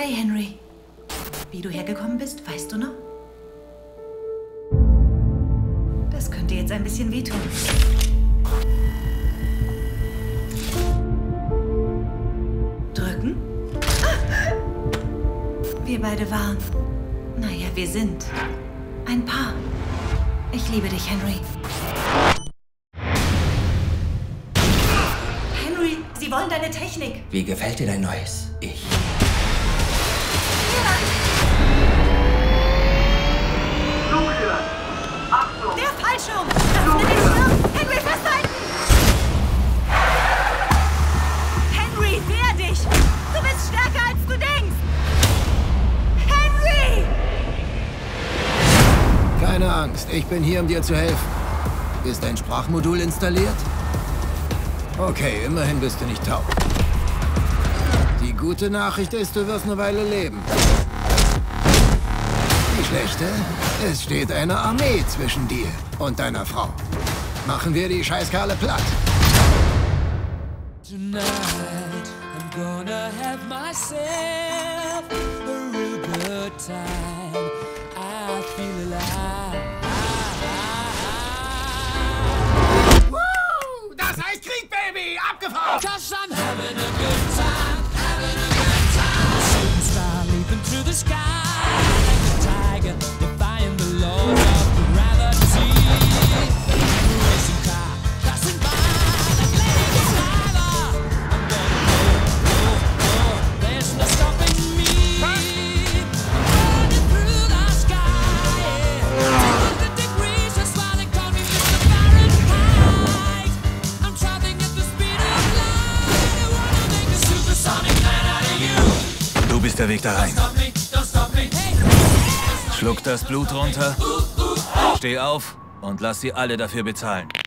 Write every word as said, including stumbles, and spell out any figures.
Hey, Henry. Wie du hergekommen bist, weißt du noch? Das könnte jetzt ein bisschen wehtun. Drücken? Wir beide waren... Naja, wir sind ein Paar. Ich liebe dich, Henry. Henry, sie wollen deine Technik. Wie gefällt dir dein neues Ich? Der Fallschirm! Öffne den Schirm! Henry, festhalten! Henry, wehr dich! Du bist stärker, als du denkst! Henry! Keine Angst, ich bin hier, um dir zu helfen. Ist dein Sprachmodul installiert? Okay, immerhin bist du nicht taub. Die gute Nachricht ist, du wirst eine Weile leben. Die schlechte? Es steht eine Armee zwischen dir und deiner Frau. Machen wir die Scheißkerle platt. Tonight, I'm gonna have myself a real good time. I feel alive. Woo! Das heißt Krieg, Baby! Abgefahren! 'Cause I'm having a good time, having a good time. Shooting star leaping through the sky like a tiger, defying the laws of gravity. Racing car passing by like Lady Diver. I'm gonna go, go, go. There's no stopping me. Running through the sky, yeah. two hundred degrees, that's why they call me Mister Fahrenheit. I'm traveling at the speed of light. I wanna make a supersonic man out of you. Du bist der Weg da rein. Stop me, don't stop me. Hey. Schluck das Blut runter, steh auf und lass sie alle dafür bezahlen.